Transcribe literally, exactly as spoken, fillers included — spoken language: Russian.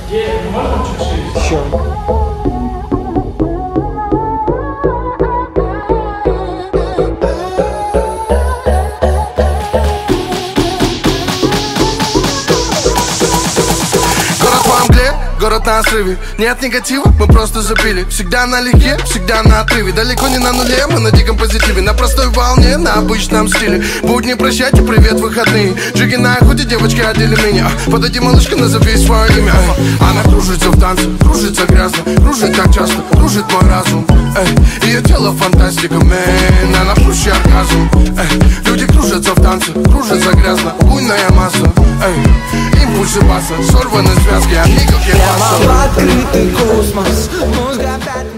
Можно чуть шире? Еще. Город на срыве, нет негатива, мы просто запили. Всегда налегке, всегда на отрыве. Далеко не на нуле, мы на диком позитиве. На простой волне, на обычном стиле. Будни прощайте, привет, выходные. Джиги на охоте, девочки одели меня. Подойди, малышка, назови свое имя. Она кружится в танце, кружится грязно. Кружит так часто, кружит мой разум. Эй, ее тело фантастика, мэн. Она пуще оргазм. Эй, люди кружатся в танце, кружится грязно. Буйная масса, эй, импульсы баса. Сорваны связки, огни как я. Прямо в открытый космос. Мозг опять